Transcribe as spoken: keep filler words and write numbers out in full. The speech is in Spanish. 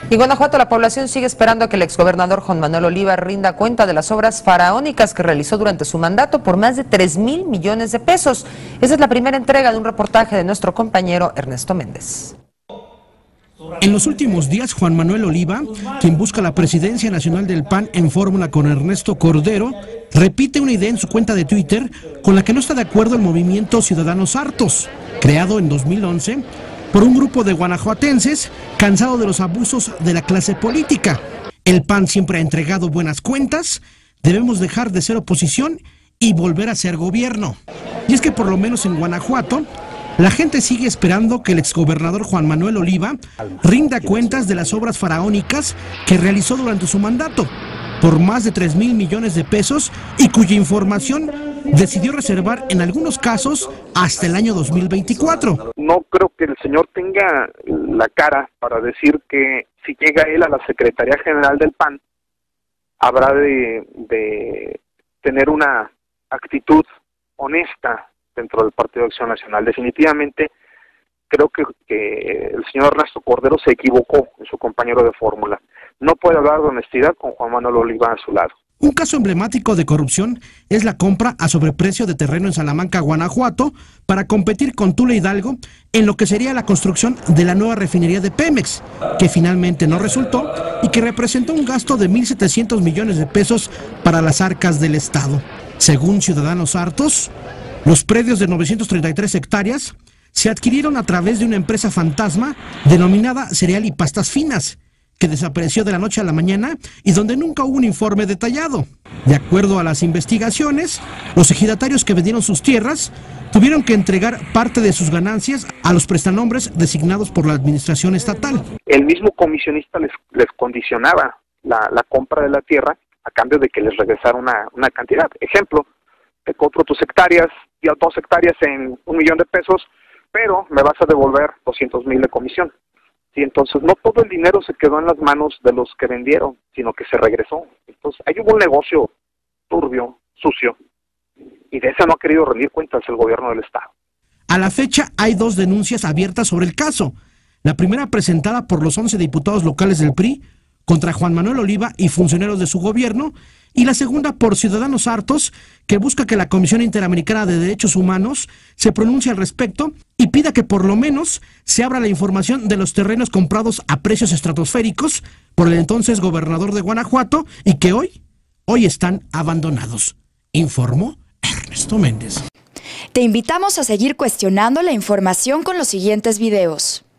En Guanajuato, la población sigue esperando a que el exgobernador Juan Manuel Oliva rinda cuenta de las obras faraónicas que realizó durante su mandato por más de tres mil millones de pesos. Esa es la primera entrega de un reportaje de nuestro compañero Ernesto Méndez. En los últimos días, Juan Manuel Oliva, quien busca la presidencia nacional del P A N en fórmula con Ernesto Cordero, repite una idea en su cuenta de Twitter con la que no está de acuerdo el movimiento Ciudadanos Hartos, creado en dos mil once por un grupo de guanajuatenses cansado de los abusos de la clase política. El P A N siempre ha entregado buenas cuentas, debemos dejar de ser oposición y volver a ser gobierno. Y es que por lo menos en Guanajuato, la gente sigue esperando que el exgobernador Juan Manuel Oliva rinda cuentas de las obras faraónicas que realizó durante su mandato, por más de tres mil millones de pesos y cuya información decidió reservar en algunos casos hasta el año dos mil veinticuatro. No creo que el señor tenga la cara para decir que si llega él a la Secretaría General del P A N, habrá de, de tener una actitud honesta dentro del Partido de Acción Nacional. Definitivamente creo que, que el señor Ernesto Cordero se equivocó en su compañero de fórmula. No puede hablar de honestidad con Juan Manuel Oliva a su lado. Un caso emblemático de corrupción es la compra a sobreprecio de terreno en Salamanca, Guanajuato, para competir con Tula Hidalgo en lo que sería la construcción de la nueva refinería de Pemex, que finalmente no resultó y que representó un gasto de mil setecientos millones de pesos para las arcas del Estado. Según Ciudadanos Hartos, los predios de novecientas treinta y tres hectáreas se adquirieron a través de una empresa fantasma denominada Cereal y Pastas Finas, que desapareció de la noche a la mañana y donde nunca hubo un informe detallado. De acuerdo a las investigaciones, los ejidatarios que vendieron sus tierras tuvieron que entregar parte de sus ganancias a los prestanombres designados por la administración estatal. El mismo comisionista les, les condicionaba la, la compra de la tierra a cambio de que les regresara una, una cantidad. Ejemplo, te compro tus hectáreas, y a dos hectáreas en un millón de pesos, pero me vas a devolver doscientos mil de comisión. Sí, entonces no todo el dinero se quedó en las manos de los que vendieron, sino que se regresó. Entonces ahí hubo un negocio turbio, sucio, y de ese no ha querido rendir cuentas el gobierno del Estado. A la fecha hay dos denuncias abiertas sobre el caso. La primera presentada por los once diputados locales del P R I contra Juan Manuel Oliva y funcionarios de su gobierno, y la segunda por Ciudadanos Hartos, que busca que la Comisión Interamericana de Derechos Humanos se pronuncie al respecto y pida que por lo menos se abra la información de los terrenos comprados a precios estratosféricos por el entonces gobernador de Guanajuato y que hoy, hoy están abandonados. Informó Ernesto Méndez. Te invitamos a seguir cuestionando la información con los siguientes videos.